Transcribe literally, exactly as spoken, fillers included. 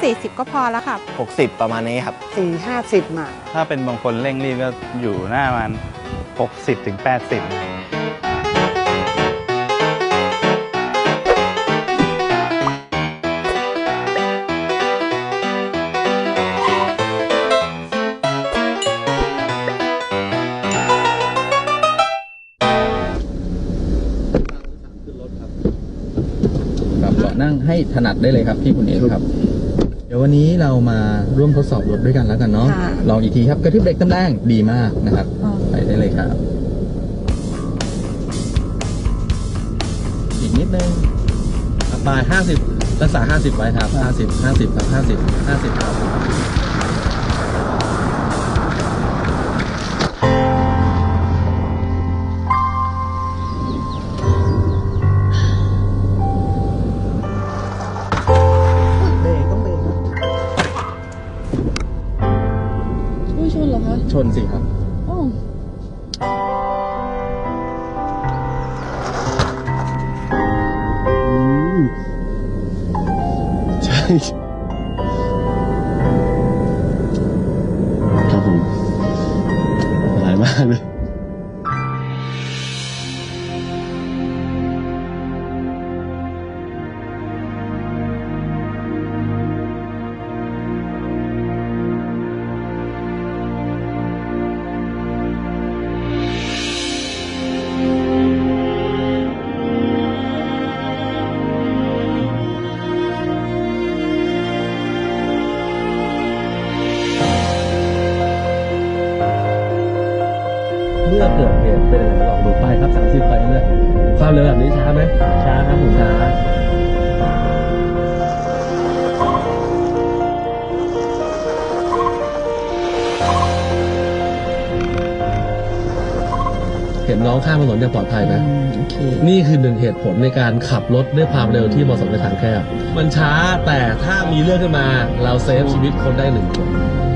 สี่สิบก็พอแล้วค่ะหกสิบประมาณนี้ครับสี่ห้าสิบมาถ้าเป็นบางคนเร่งรีบก็อยู่หน้ามันหกสิบถึงแปดสิบนั่งให้ถนัดได้เลยครับที่คุณเอครับเดี๋ยววันนี้เรามาร่วมทดสอบรถด้วยกันแล้วกันเนาะลองอีกทีครับกระทืบเบรกเต็มแรงดีมากนะครับไปได้เลยครับอีกนิดนึงปลายห้าสิบรักษาห้าสิบไว้ครับห้าสิบ ห้าสิบครับห้าสิบ ห้าสิบครับชนสิครับใช่ครับผมหลายมากเลยเมื่อเกิดเหตุเป็นอะไรลองดูไปครับสามสิบไปเรื่อยความเร็วแบบนี้ช้าไหมช้าครับผมช้าเห็นน้องข้ามถนนอย่างปลอดภัยไหมนี่คือหนึ่งเหตุผลในการขับรถด้วยความเร็วที่เหมาะสมในทางแคบมันช้าแต่ถ้ามีเรื่องขึ้นมาเราเซฟชีวิตคนได้หนึ่งคน